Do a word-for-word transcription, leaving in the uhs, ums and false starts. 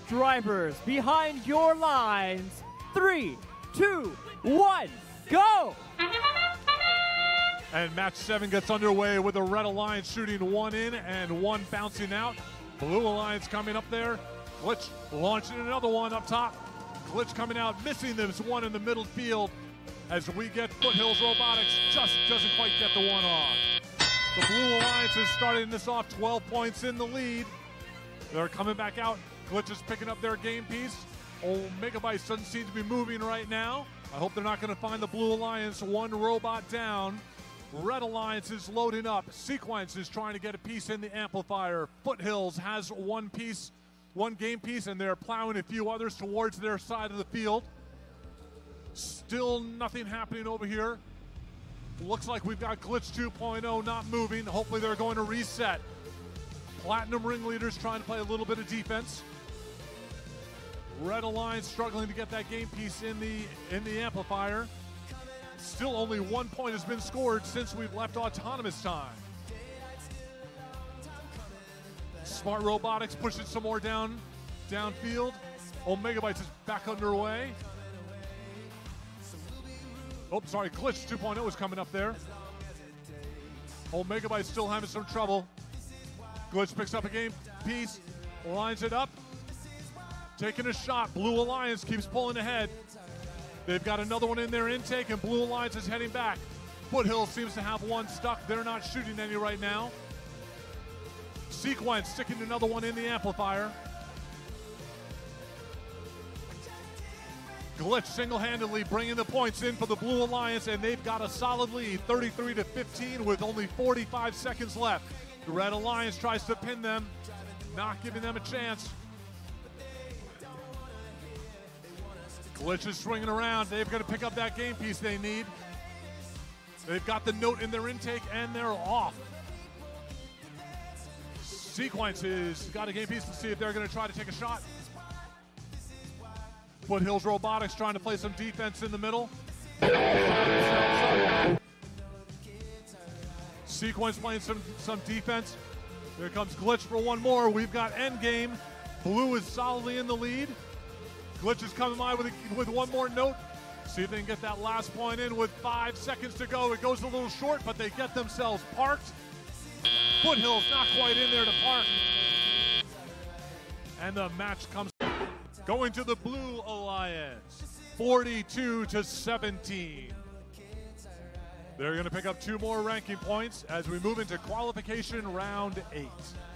drivers behind your lines. Three, two, one, go! And match seven gets underway with the Red Alliance shooting one in and one bouncing out. Blue Alliance coming up there. Glitch launching another one up top. Glitch coming out, missing this one in the middle field as we get Foothills Robotics just doesn't quite get the one off. The Blue Alliance is starting this off twelve points in the lead. They're coming back out. Glitch is picking up their game piece. Omega Bytes doesn't seem to be moving right now. I hope they're not going to find the Blue Alliance one robot down. Red Alliance is loading up. Sequence is trying to get a piece in the amplifier. Foothills has one piece, one game piece, and they're plowing a few others towards their side of the field. Still nothing happening over here. Looks like we've got Glitch two point oh not moving. Hopefully they're going to reset. Platinum Ringleaders trying to play a little bit of defense. Red Alliance struggling to get that game piece in the in the amplifier. Still only one point has been scored since we've left autonomous time. Smart Robotics pushing some more down downfield. Omega Bytes is back underway. Oh, sorry, Glitch two point oh is coming up there. Omega Bytes still having some trouble. Glitch picks up a game piece, lines it up, taking a shot. Blue Alliance keeps pulling ahead. They've got another one in their intake, and Blue Alliance is heading back. Foothills seems to have one stuck. They're not shooting any right now. Sequence sticking another one in the amplifier. Glitch single-handedly bringing the points in for the Blue Alliance, and they've got a solid lead, thirty-three to fifteen with only forty-five seconds left. The Red Alliance tries to pin them, not giving them a chance. Glitch is swinging around. They've got to pick up that game piece they need. They've got the note in their intake, and they're off. Sequence has got a game piece to see if they're going to try to take a shot. Foothills Robotics trying to play some defense in the middle. Sequence playing some, some defense. Here comes Glitch for one more. We've got Endgame. Blue is solidly in the lead. Glitch is coming by with, a, with one more note. See if they can get that last point in with five seconds to go. It goes a little short, but they get themselves parked. Foothills not quite in there to park. And the match comes going to the Blue Alliance, forty-two to seventeen. They're going to pick up two more ranking points as we move into qualification round eight.